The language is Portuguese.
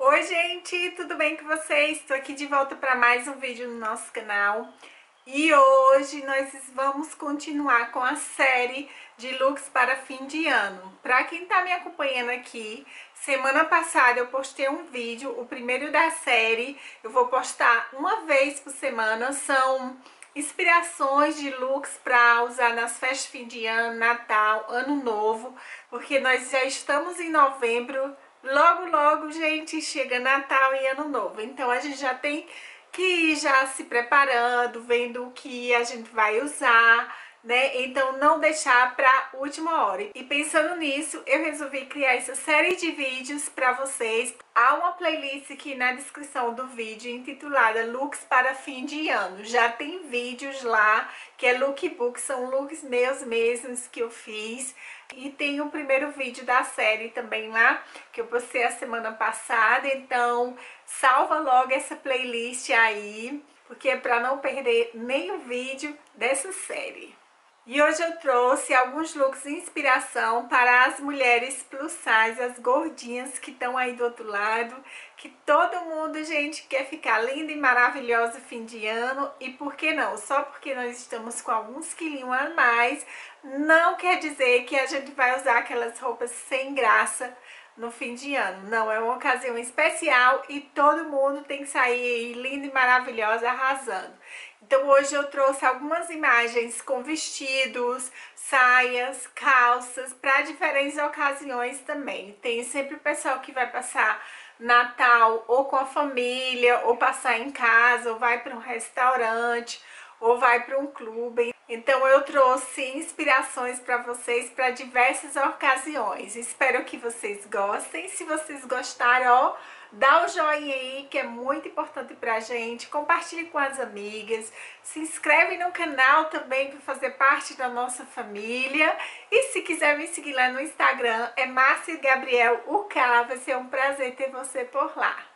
Oi gente, tudo bem com vocês? Estou aqui de volta para mais um vídeo no nosso canal. E hoje nós vamos continuar com a série de looks para fim de ano. Para quem está me acompanhando aqui, semana passada eu postei um vídeo, o primeiro da série. Eu vou postar uma vez por semana, são inspirações de looks para usar nas festas de fim de ano, Natal, Ano Novo, porque nós já estamos em novembro. Logo, gente, chega Natal e Ano Novo. Então a gente já tem que ir já se preparando, vendo o que a gente vai usar, né? Então não deixar para última hora. E pensando nisso, eu resolvi criar essa série de vídeos para vocês. Há uma playlist aqui na descrição do vídeo intitulada Looks para Fim de Ano. Já tem vídeos lá, que é lookbook, são looks meus mesmos que eu fiz. E tem o primeiro vídeo da série também lá, que eu postei a semana passada. Então salva logo essa playlist aí, porque é para não perder nenhum vídeo dessa série. E hoje eu trouxe alguns looks de inspiração para as mulheres plus size, as gordinhas que estão aí do outro lado, que todo mundo, gente, quer ficar linda e maravilhosa fim de ano. E por que não? Só porque nós estamos com alguns quilinhos a mais, não quer dizer que a gente vai usar aquelas roupas sem graça no fim de ano. Não, é uma ocasião especial e todo mundo tem que sair linda e maravilhosa, arrasando. Então hoje eu trouxe algumas imagens com vestidos, saias, calças, para diferentes ocasiões também. Tem sempre o pessoal que vai passar Natal ou com a família, ou passar em casa, ou vai para um restaurante, ou vai para um clube. Então eu trouxe inspirações para vocês para diversas ocasiões. Espero que vocês gostem. Se vocês gostarem, ó, dá o joinha aí, que é muito importante pra gente. Compartilhe com as amigas. Se inscreve no canal também para fazer parte da nossa família. E se quiser me seguir lá no Instagram, é Márcia Gabriel UK. Vai ser um prazer ter você por lá.